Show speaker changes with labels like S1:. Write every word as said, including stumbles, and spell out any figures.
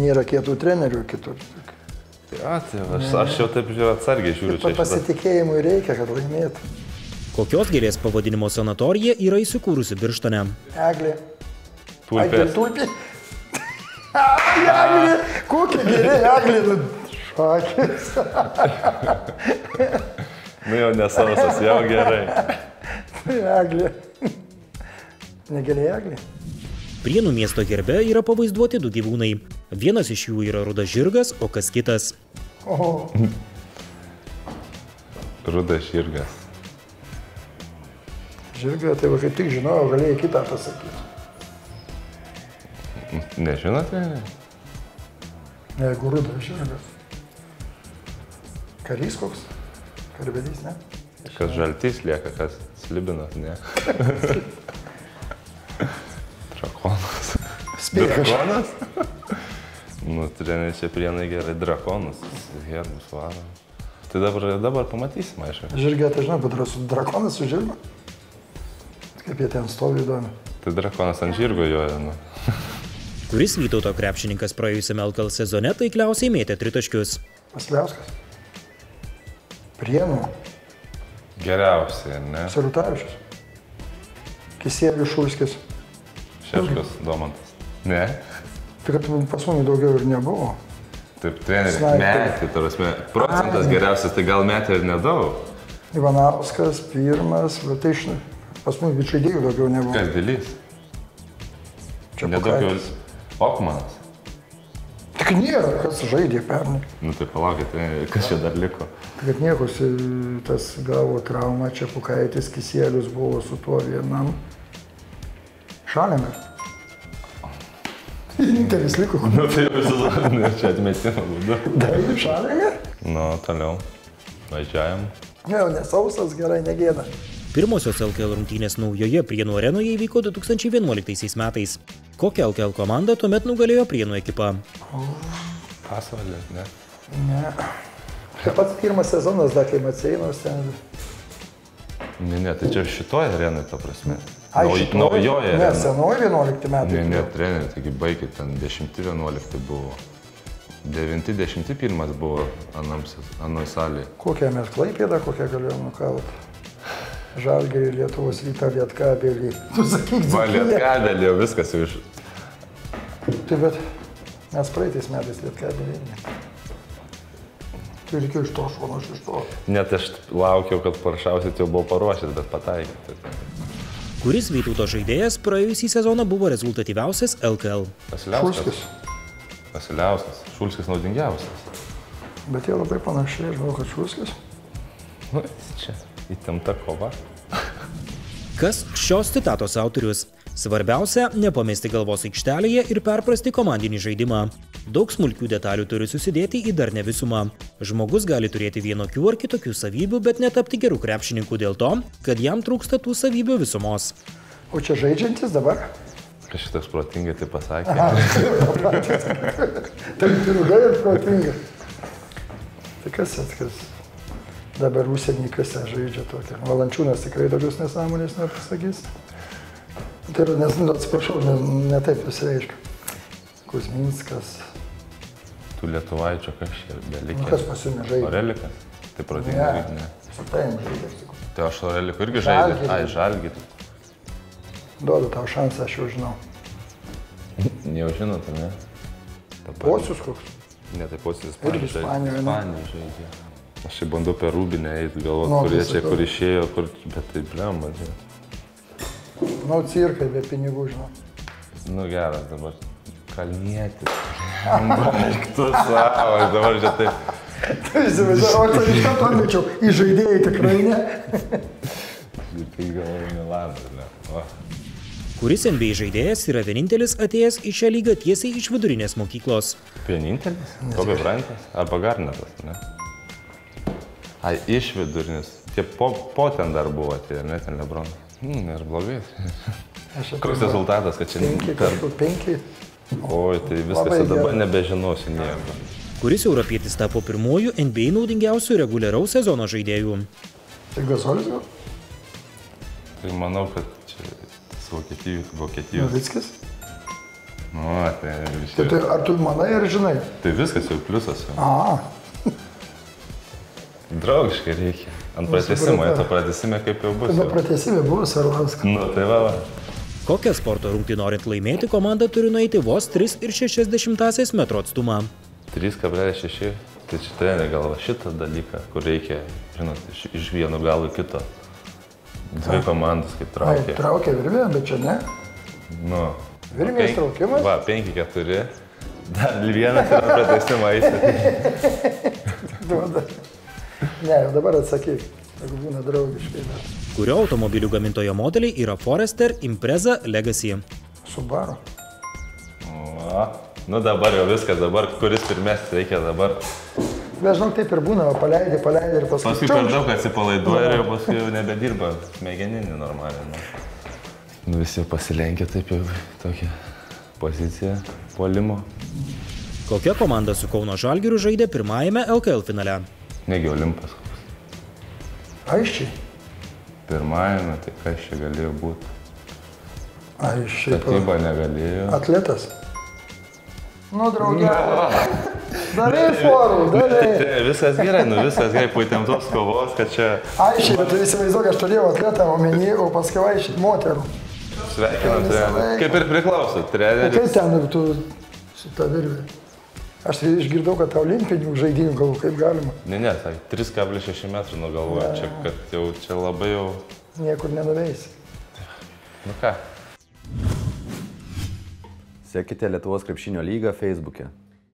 S1: nėra kietų trenerių kitur.
S2: Ja, tai aš, aš jau taip žiūrėjau atsargiai žiūriu čia.
S1: Pasitikėjimui reikia, kad laimėtų.
S3: Kokios gėlės pavadinimo sanatorija yra įsikūrusi Birštone?
S1: Eglė.
S2: Tulpės.
S1: Tulpė. Eglė. Kokia gėlė eglė. Šakės.
S2: Nu jau nesausas, jau gerai.
S1: Eglė. Negėlė eglė.
S3: Prienų miesto herbe yra pavaizduoti du gyvūnai. Vienas iš jų yra rudas žirgas, o kas kitas?
S1: O.
S2: Rudas žirgas.
S1: Žirgą, tai va, kaip tik žinojau, galėjai kitą pasakyti.
S2: Nežinote, ne?
S1: Jeigu rudas žirgas. Karys koks? Karvedys, ne?
S2: Kas žaltys lieka, kas slibinas, ne? Drakonas.
S1: Spėkas.
S2: Drakonas? Nu, treneris čia prienai gerai. Drakonus, herbus varo. Tai dabar, dabar pamatysim, aišku.
S1: Žirgė, tai žinau, bet su drakonas su žirgu? Kaip jie ten stovi įdomi.
S2: Tai drakonas ant žirgo joja, nu.
S3: Kuris Vytauto krepšininkas praėjusiame L K L sezone taikliausiai mėtė tritaškius?
S1: Vasiliauskas. Prienų.
S2: Geriausiai, ne?
S1: Sarutavičius. Kisielius Šulskis.
S2: Šeškas, Domantas. Ne?
S1: Tai kad pas mumi daugiau ir nebuvo.
S2: Taip, treneris metė, tarasme, procentas geriausias, tai gal metė ir nedaug.
S1: Ivanauskas, pirmas, bet tai iš... Pas mumi bičiaidėjų daugiau nebuvo.
S2: Kas Dilys?
S1: Čia
S2: nedaugiau Okmanas.
S1: Tik nėra, kas žaidė pernai.
S2: Nu tai palaukit, kas čia dar liko?
S1: Tai kad niekus tas gavo traumą, čia Pukaitis, Kisielius buvo su tuo vienam. Šalimer. Vienintelis liko.
S2: Nu tai visų čia atmetimo būdu.
S1: Taip, Šalimer?
S2: Nu, toliau. Važiuojam.
S1: Ne, nesausas, gerai, negėda.
S3: Pirmosios L K L rungtynės naujoje Prienų arenoje įvyko du tūkstančiai vienuoliktaisiais metais. Kokią L K L komandą tuomet nugalėjo Prienų ekipa?
S2: Pasvalį, ne?
S1: Ne. Tai pats pirmas sezonas, da, kai Maceinos ten...
S2: Ne, ne, tai čia šitoje arenoje, ta prasme.
S1: Ai, šitoje?
S2: Naujoje arenoje.
S1: Ne, senoji vienuolikti metai.
S2: Ne, ne, treneri, taigi baigit, ten dešimti vienuolikti buvo. Devinti, dešimti pirmas buvo anoj salėje. Kokią mes Klaipėdą, kokią galėjom nukauti? Žalgirį, Lietuvos Rytą, Lietkabelį. Tu sakyk, Dzūkiją. Va, Lietkabelį jau viskas jau iš...
S1: Tai bet mes praeitais metais Lietkabelį. Tai reikėjo iš to šono, iš to.
S2: Net aš laukiau, kad paršausit jau buvo paruošęs, bet pataikyti.
S3: Kuris Vytauto žaidėjas praėjusį sezoną buvo rezultatyviausias L K L?
S1: Šulskis.
S2: Vasiliauskas. Šulskis naudingiausias.
S1: Bet jie labai panašiai, aš žinau, kad Šulskis.
S2: Nu, čia įtempta kova.
S3: Kas šios citatos autorius? Svarbiausia, nepamesti galvos aikštelėje ir perprasti komandinį žaidimą. Daug smulkių detalių turi susidėti į darnią visumą. Žmogus gali turėti vienokių ar kitokių savybių, bet netapti gerų krepšininkų dėl to, kad jam trūksta tų savybių visumos.
S1: O čia žaidžiantis dabar?
S2: Kas šitas protingai tai pasakė?
S1: Tai ilgai ir protingai. Tai kas atkas? Dabar užsienį kase žaidžia tokia. Valančiūnas tikrai tokius nesąmonės nepasakys. Tai yra, nes, nu, atsiprašau, ne, ne taip pasireiškia. Kuzminskas.
S2: Tu Lietuvaičio kas čia belikė?
S1: Nu, kas pasiūmė žaidė?
S2: Orelikas? Tai protingai žaidė, ne?
S1: Su taim žaidė.
S2: Tai aš Oreliku irgi žaidė? Ai, Žalgirį.
S1: Duodu tau šansą, aš jau žinau.
S2: Jau žinot, ne?
S1: Pocius koks?
S2: Ne, tai Pocius
S1: Irgi Ispanijoje, ne?
S2: Ispanijoje žaidė. Aš čia bandau per Rūbinę eiti, galvot,
S1: Nu,
S2: kurie
S1: tai
S2: čia,
S1: sakau.
S2: kur išėjo, kur... Bet tai blem, man žinai.
S1: Nu, cirkai be pinigų, žinau.
S2: Nu geras dabar. Kalnietis. Tu savo, dabar čia taip.
S1: Tai įsivaizduoju, o tai iš to pamečiau, į žaidėjai tikrai ne.
S2: Ir tai galvoju Milanas, ne? O.
S3: Kuris N B A žaidėjas yra vienintelis atėjęs į šią lygą tiesiai iš vidurinės mokyklos?
S2: Vienintelis? Kobe Bryantas? Arba Garnetas, ne? Ai, iš vidurinės. Tie po, po ten dar buvo atėję, ne ten Lebronas. Hmm, nėra blogai. Koks rezultatas, kad čia...
S1: Penki, kažkur penki.
S2: Oi, tai viskas jau dabar nebežinosiu nieko.
S3: Kuris europietis tapo pirmuoju N B A naudingiausių reguliaraus sezono žaidėjų?
S1: Tai Gasolis gal?
S2: Tai manau, kad čia tas Vokietijos... Vokietijos.
S1: Novickis?
S2: Nu, tai vis
S1: Tai,
S2: tiek.
S1: tai ar tu manai ar žinai?
S2: Tai viskas jau pliusas jau.
S1: A,
S2: Draugiškai reikia. Ant pratęsimo,
S1: supratau.
S2: to pratęsime kaip jau bus.
S1: tai
S2: jau.
S1: pratęsime buvo Arlauskas.
S2: Nu, tai va, va.
S3: Kokią sporto rungtį norint laimėti, komanda turi nueiti vos tris ir šešias dešimtąsias metro atstumą.
S2: trys kablelis šeši. Tai čia trenė galva šitą dalyką, kur reikia, žinot, iš, iš vieno galo į kito. Dvi komandos kaip
S1: Ai,
S2: traukia.
S1: traukia virvė, bet čia ne.
S2: Nu.
S1: Virvės
S2: penk-
S1: traukimas?
S2: Va, penki keturi. Dar vienas ir pratęsimą eisi.
S1: Duoda. Ne, jau dabar atsakyk, jeigu būna draugiškai. Bet.
S3: Kurio automobilių gamintojo modeliai yra Forester, Impreza, Legacy.
S1: Subaru.
S2: Va. Nu dabar jau viskas, dabar kuris pirmesnis reikia dabar.
S1: Bet žinok, taip ir būna, paleidai, paleidai ir paskui.
S2: Paskui per daug atsipalaiduoja ir jau paskui jau nebedirba smegeninį normaliai. Nu. Nu visi pasilenkia taip jau tokią poziciją puolimo.
S3: Kokia komanda su Kauno Žalgiriu žaidė pirmajame L K L finale?
S2: Negi Olimpas koks.
S1: Aiščiai.
S2: Pirmajame, tai kas čia galėjo būti?
S1: Aiščiai.
S2: Statyba negalėjo.
S1: Atletas. Nu, draugė. Darai forų, darai.
S2: Tai viskas gerai, nu viskas gerai, po įtemptos kovos, kad čia...
S1: Aiškiai, bet tu įsivaizduok, aš turėjau atletą omeny, o paskui aiškiai moterų.
S2: Sveikinam trenerį. Kaip ir priklauso,
S1: O
S2: treneris.
S1: kaip ten ir tu su ta virvė? Aš išgirdau, kad olimpinių žaidynių galvo, kaip galima.
S2: Ne, ne, tai trys kablelis šeši metrų nugalvoja, čia, kad jau čia labai jau...
S1: Niekur nenuveisi.
S2: Nu ką?
S4: Sekite Lietuvos krepšinio lygą Facebook'e.